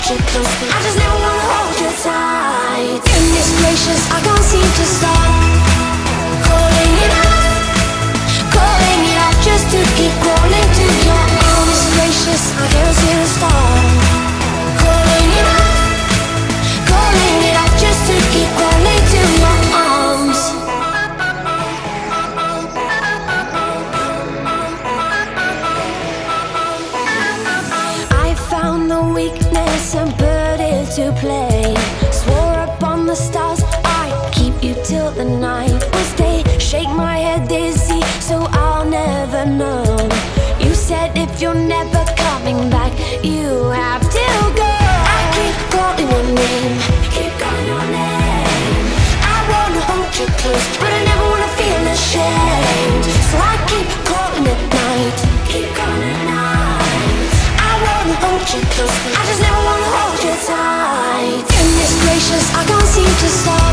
you close, but I just never wanna hold you tight. Goodness gracious, I can't seem to stop calling it out just to keep crawling to your arms. Gracious, I can't seem to stop calling it out just to keep crawling to your arms. I found the weakness and put it to play. Swore upon the stars I'd keep you till the night was day. Shake my head dizzy so I'll never know. You said if you're never coming back, you have to go. I keep calling your name, keep calling your name. I wanna hold you close, but I never wanna feel ashamed. So I keep calling at night, keep calling at night. I wanna hold you close, I just never wanna hold you tight. Goodness gracious, I can't seem to stop